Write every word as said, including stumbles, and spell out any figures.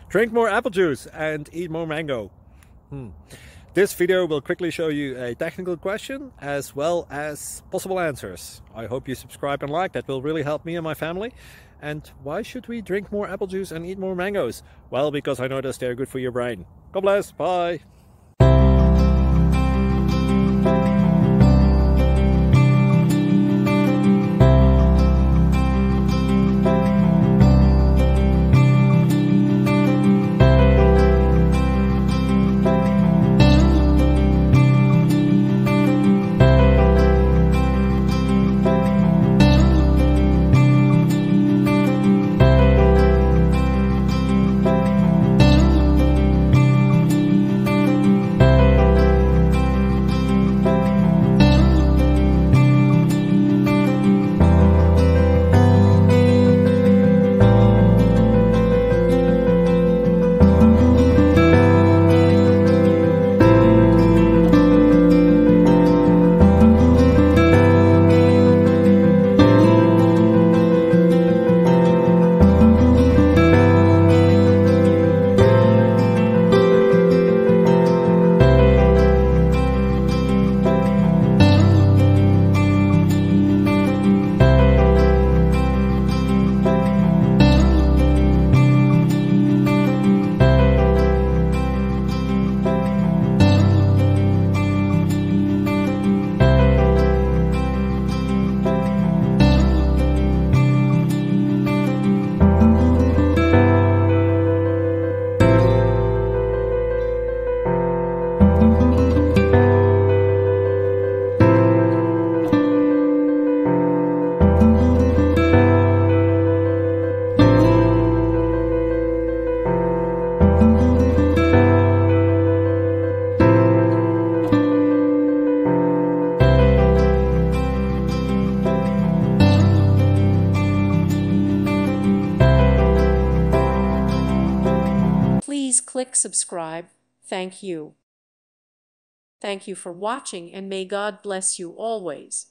Drink more apple juice and eat more mango. Hmm. This video will quickly show you a technical question as well as possible answers. I hope you subscribe and like, that will really help me and my family. And why should we drink more apple juice and eat more mangoes? Well, because I noticed they're good for your brain. God bless, bye! Please click subscribe. Thank you. Thank you for watching, and may God bless you always.